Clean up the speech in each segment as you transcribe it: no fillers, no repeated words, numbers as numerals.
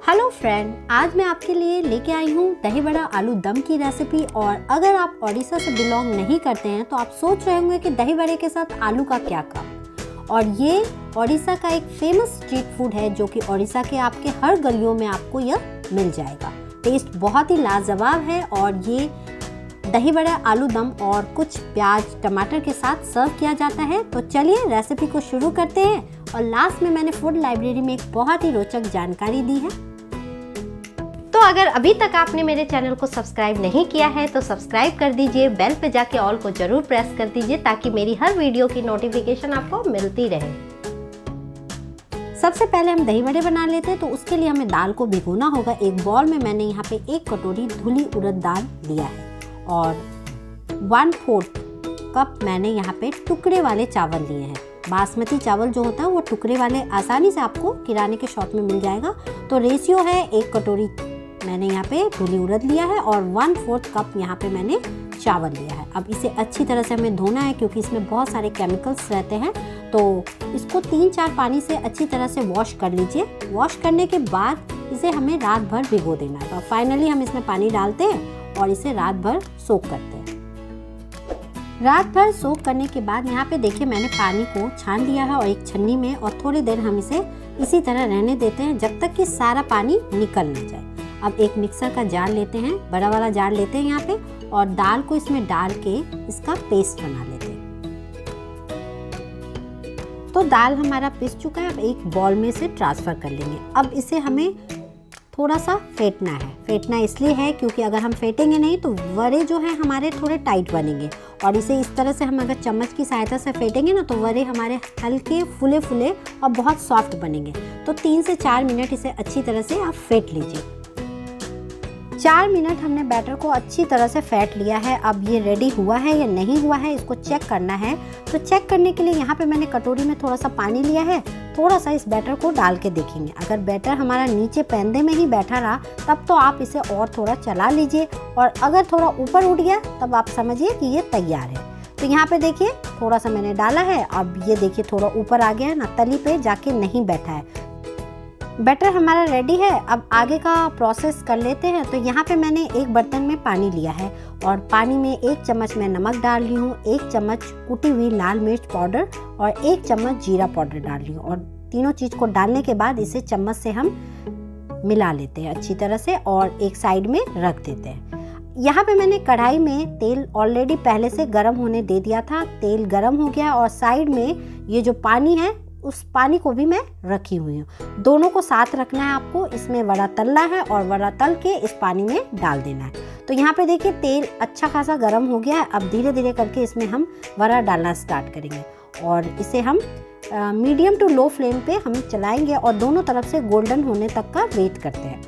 Hello friend, आज मैं आपके लिए लेके आई हूँ दही बड़ा आलू दम की रेसिपी। और अगर आप ओडिशा से बिलोंग नहीं करते हैं तो आप सोच रहे होंगे कि दही बड़े के साथ आलू का क्या काम। और ये ओडिशा का एक फेमस स्ट्रीट फूड है जो कि ओडिशा के आपके हर गलियों में आपको यह मिल जाएगा। टेस्ट बहुत ही लाजवाब है और ये दही बड़ा आलू दम और कुछ प्याज टमाटर के साथ सर्व किया जाता है। तो चलिए रेसिपी को शुरू करते हैं। और लास्ट में मैंने फूड लाइब्रेरी में एक बहुत ही रोचक जानकारी दी है। तो अगर अभी तक आपने मेरे चैनल को सब्सक्राइब नहीं किया है तो सब्सक्राइब कर दीजिए, बेल पे जाके ऑल को जरूर प्रेस कर दीजिए ताकि मेरी हर वीडियो की नोटिफिकेशन आपको मिलती रहे। सबसे पहले हम दही बड़े बना लेते हैं। तो उसके लिए हमें दाल को भिगोना होगा। एक बॉल में मैंने यहाँ पे 1 कटोरी धुली उड़द दाल लिया है और 1/4 कप मैंने यहाँ पे टुकड़े वाले चावल लिए हैं। बासमती चावल जो होता है वो टुकड़े वाले आसानी से आपको किराने के शॉप में मिल जाएगा। तो रेशियो है 1 कटोरी मैंने यहाँ पे धुली उड़द लिया है और 1/4 कप यहाँ पे मैंने चावल लिया है। अब इसे अच्छी तरह से हमें धोना है क्योंकि इसमें बहुत सारे केमिकल्स रहते हैं। तो इसको 3-4 पानी से अच्छी तरह से वॉश कर लीजिए। वॉश करने के बाद इसे हमें रात भर भिगो देना है। तो फाइनली हम इसमें पानी डालते हैं और इसे रात भर सोक करते हैं। रात भर सोक करने के बाद यहाँ पे देखिए मैंने पानी को छान लिया है और एक छन्नी में, और थोड़ी देर हम इसे इसी तरह रहने देते हैं जब तक कि सारा पानी निकल ना जाए। अब एक मिक्सर का जार लेते हैं, बड़ा वाला जार लेते हैं यहाँ पे, और दाल को इसमें डाल के इसका पेस्ट बना लेते हैं। तो दाल हमारा पिस चुका है। अब एक बॉल में से ट्रांसफर कर लेंगे। अब इसे हमें थोड़ा सा फेंटना है। फेंटना इसलिए है क्योंकि अगर हम फेंटेंगे नहीं तो वड़े जो है हमारे थोड़े टाइट बनेंगे। और इसे इस तरह से हम अगर चम्मच की सहायता से फेंटेंगे ना तो वड़े हमारे हल्के फुले फुले और बहुत सॉफ्ट बनेंगे। तो 3 से 4 मिनट इसे अच्छी तरह से आप फेंट लीजिए। 4 मिनट हमने बैटर को अच्छी तरह से फेंट लिया है। अब ये रेडी हुआ है या नहीं हुआ है इसको चेक करना है। तो चेक करने के लिए यहाँ पे मैंने कटोरी में थोड़ा सा पानी लिया है। थोड़ा सा इस बैटर को डाल के देखेंगे। अगर बैटर हमारा नीचे पैंदे में ही बैठा रहा तब तो आप इसे और थोड़ा चला लीजिए, और अगर थोड़ा ऊपर उठ गया तब आप समझिए कि ये तैयार है। तो यहाँ पे देखिए थोड़ा सा मैंने डाला है। अब ये देखिए थोड़ा ऊपर आ गया है ना, तली पे जाके नहीं बैठा है। बैटर हमारा रेडी है। अब आगे का प्रोसेस कर लेते हैं। तो यहाँ पे मैंने एक बर्तन में पानी लिया है और पानी में 1 चम्मच मैं नमक डाल रही हूँ, 1 चम्मच कुटी हुई लाल मिर्च पाउडर और 1 चम्मच जीरा पाउडर डाल रही हूँ। और तीनों चीज़ को डालने के बाद इसे चम्मच से हम मिला लेते हैं अच्छी तरह से और एक साइड में रख देते हैं। यहाँ पे मैंने कढ़ाई में तेल ऑलरेडी पहले से गर्म होने दे दिया था। तेल गर्म हो गया और साइड में ये जो पानी है उस पानी को भी मैं रखी हुई हूँ। दोनों को साथ रखना है आपको। इसमें वड़ा तलना है और वड़ा तल के इस पानी में डाल देना है। तो यहाँ पे देखिए तेल अच्छा खासा गर्म हो गया है। अब धीरे धीरे करके इसमें हम वड़ा डालना स्टार्ट करेंगे और इसे हम मीडियम टू लो फ्लेम पे हम चलाएंगे और दोनों तरफ से गोल्डन होने तक का वेट करते हैं।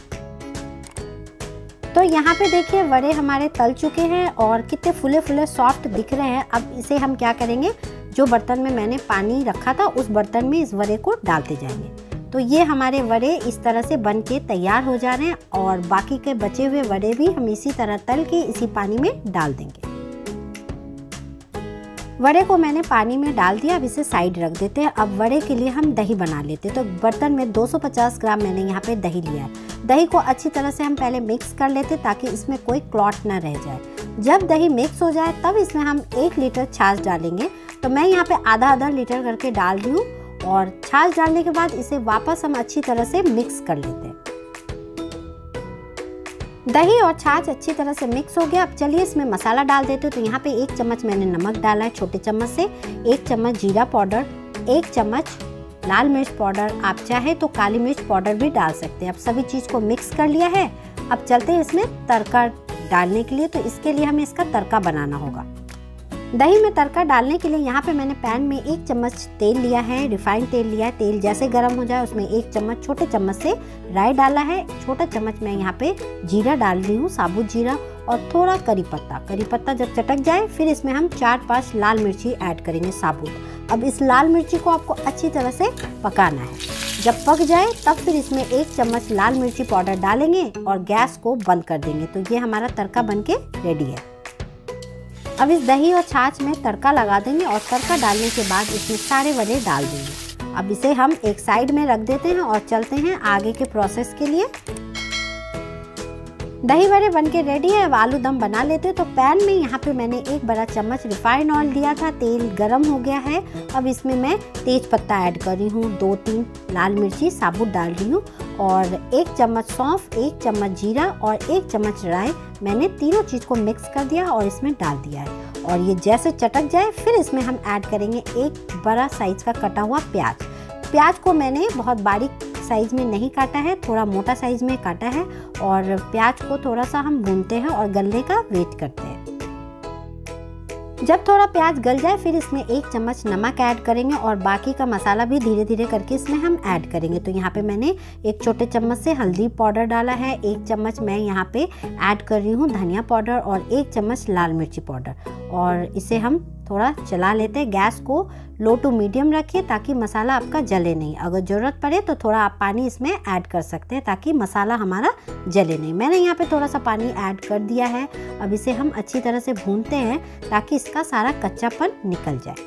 तो यहाँ पे देखिए वड़े हमारे तल चुके हैं और कितने फुले फुले सॉफ्ट दिख रहे हैं। अब इसे हम क्या करेंगे, जो बर्तन में मैंने पानी रखा था उस बर्तन में इस वड़े को डालते जाएंगे। तो ये हमारे वड़े इस तरह से बन के तैयार हो जा रहे हैं और बाकी के बचे हुए वड़े भी हम इसी तरह तल के इसी पानी में डाल देंगे। वड़े को मैंने पानी में डाल दिया। अब इसे साइड रख देते हैं। अब वड़े के लिए हम दही बना लेते हैं। तो बर्तन में 250 ग्राम मैंने यहाँ पे दही लिया है। दही को अच्छी तरह से हम पहले मिक्स कर लेते ताकि इसमें कोई क्लॉट ना रह जाए। जब दही मिक्स हो जाए तब इसमें हम 1 लीटर छाछ डालेंगे। तो मैं यहाँ पे आधा लीटर करके डाल रही हूँ और छाछ डालने के बाद इसे वापस हम अच्छी तरह से मिक्स कर लेते हैं। दही और छाछ अच्छी तरह से मिक्स हो गया। अब चलिए इसमें मसाला डाल देते हैं। तो यहाँ पे 1 चम्मच मैंने नमक डाला है छोटे चम्मच से, 1 चम्मच जीरा पाउडर, 1 चम्मच लाल मिर्च पाउडर, आप चाहे तो काली मिर्च पाउडर भी डाल सकते हैं। अब सभी चीज़ को मिक्स कर लिया है। अब चलते हैं इसमें तड़का डालने के लिए। तो इसके लिए हमें इसका तड़का बनाना होगा। दही में तड़का डालने के लिए यहाँ पे मैंने पैन में 1 चम्मच तेल लिया है, रिफाइंड तेल लिया है। तेल जैसे गर्म हो जाए उसमें 1 चम्मच छोटे चम्मच से राई डाला है। छोटा चम्मच मैं यहाँ पे जीरा डाल रही हूँ, साबुत जीरा, और थोड़ा करी पत्ता। करी पत्ता जब चटक जाए फिर इसमें हम 4-5 लाल मिर्ची ऐड करेंगे साबुत। अब इस लाल मिर्ची को आपको अच्छी तरह से पकाना है। जब पक जाए तब फिर इसमें 1 चम्मच लाल मिर्ची पाउडर डालेंगे और गैस को बंद कर देंगे। तो ये हमारा तड़का बन के रेडी है। अब इस दही और छाछ में तड़का लगा देंगे और तड़का डालने के बाद इसमें सारे वड़े डाल देंगे। अब इसे हम एक साइड में रख देते हैं और चलते हैं आगे के प्रोसेस के लिए। दही बड़े बनके रेडी है। अब आलू दम बना लेते हैं। तो पैन में यहाँ पे मैंने 1 बड़ा चम्मच रिफाइंड ऑयल दिया था, तेल गरम हो गया है। अब इसमें मैं तेज पत्ता ऐड कर रही हूँ, 2-3 लाल मिर्ची साबुत डाल रही हूँ और 1 चम्मच सौंफ, 1 चम्मच जीरा और 1 चम्मच राई। मैंने तीनों चीज़ को मिक्स कर दिया और इसमें डाल दिया है और ये जैसे चटक जाए फिर इसमें हम ऐड करेंगे 1 बड़ा साइज का कटा हुआ प्याज। प्याज को मैंने बहुत बारीक साइज में नहीं काटा है, थोड़ा मोटा साइज में काटा है और प्याज को थोड़ा सा हम भूनते हैं और गलने का वेट करते हैं। जब थोड़ा प्याज गल जाए फिर इसमें 1 चम्मच नमक ऐड करेंगे और बाकी का मसाला भी धीरे धीरे करके इसमें हम ऐड करेंगे। तो यहाँ पे मैंने 1 छोटे चम्मच से हल्दी पाउडर डाला है, 1 चम्मच मैं यहाँ पे ऐड कर रही हूँ धनिया पाउडर और 1 चम्मच लाल मिर्ची पाउडर और इसे हम थोड़ा चला लेते हैं। गैस को लो टू मीडियम रखिए ताकि मसाला आपका जले नहीं। अगर ज़रूरत पड़े तो थोड़ा आप पानी इसमें ऐड कर सकते हैं ताकि मसाला हमारा जले नहीं। मैंने यहाँ पे थोड़ा सा पानी ऐड कर दिया है। अब इसे हम अच्छी तरह से भूनते हैं ताकि इसका सारा कच्चापन निकल जाए।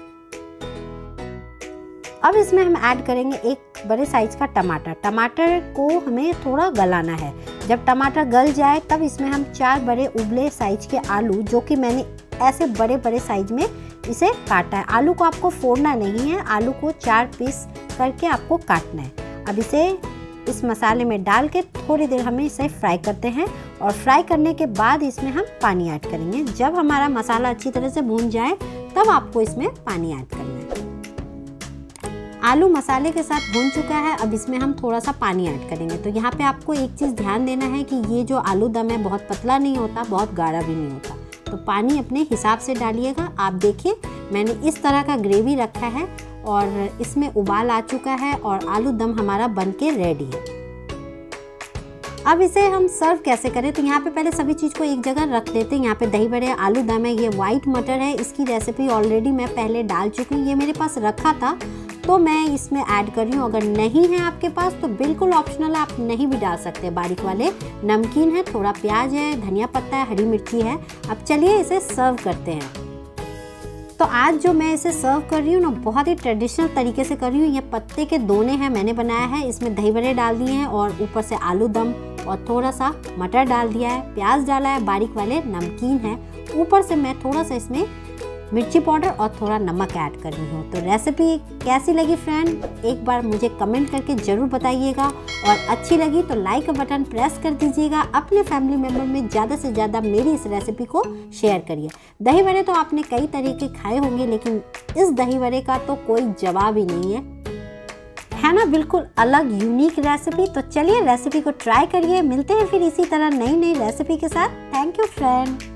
अब इसमें हम ऐड करेंगे 1 बड़े साइज का टमाटर। टमाटर को हमें थोड़ा गलाना है। जब टमाटर गल जाए तब इसमें हम 4 बड़े उबले साइज के आलू, जो कि मैंने ऐसे बड़े बड़े साइज में इसे काटा है। आलू को आपको फोड़ना नहीं है, आलू को 4 पीस करके आपको काटना है। अब इसे इस मसाले में डाल के थोड़ी देर हमें इसे फ्राई करते हैं और फ्राई करने के बाद इसमें हम पानी ऐड करेंगे। जब हमारा मसाला अच्छी तरह से भून जाए तब आपको इसमें पानी ऐड करना है। आलू मसाले के साथ भून चुका है। अब इसमें हम थोड़ा सा पानी ऐड करेंगे। तो यहाँ पे आपको एक चीज़ ध्यान देना है कि ये जो आलू दम है बहुत पतला नहीं होता, बहुत गाढ़ा भी नहीं होता। तो पानी अपने हिसाब से डालिएगा। आप देखिए मैंने इस तरह का ग्रेवी रखा है और इसमें उबाल आ चुका है और आलू दम हमारा बनके रेडी है। अब इसे हम सर्व कैसे करें, तो यहाँ पे पहले सभी चीज़ को एक जगह रख देते हैं। यहाँ पे दही बड़े आलू दम है, ये वाइट मटर है, इसकी रेसिपी ऑलरेडी मैं पहले डाल चुकी हूँ। ये मेरे पास रखा था तो मैं इसमें ऐड कर रही हूँ। अगर नहीं है आपके पास तो बिल्कुल ऑप्शनल, आप नहीं भी डाल सकते। बारीक वाले नमकीन है, थोड़ा प्याज है, धनिया पत्ता है, हरी मिर्ची है। अब चलिए इसे सर्व करते हैं। तो आज जो मैं इसे सर्व कर रही हूँ ना, बहुत ही ट्रेडिशनल तरीके से कर रही हूँ। ये पत्ते के दोने हैं, मैंने बनाया है। इसमें दही बड़े डाल दिए हैं और ऊपर से आलू दम और थोड़ा सा मटर डाल दिया है, प्याज डाला है, बारीक वाले नमकीन है। ऊपर से मैं थोड़ा सा इसमें मिर्ची पाउडर और थोड़ा नमक ऐड कर रही हूँ। तो रेसिपी कैसी लगी फ्रेंड, एक बार मुझे कमेंट करके ज़रूर बताइएगा और अच्छी लगी तो लाइक का बटन प्रेस कर दीजिएगा। अपने फैमिली मेम्बर में ज़्यादा से ज़्यादा मेरी इस रेसिपी को शेयर करिए। दही बड़े तो आपने कई तरीके खाए होंगे, लेकिन इस दही बड़े का तो कोई जवाब ही नहीं है ना, बिल्कुल अलग यूनिक रेसिपी। तो चलिए रेसिपी को ट्राई करिए। मिलते हैं फिर इसी तरह नई नई रेसिपी के साथ। Thank you friend.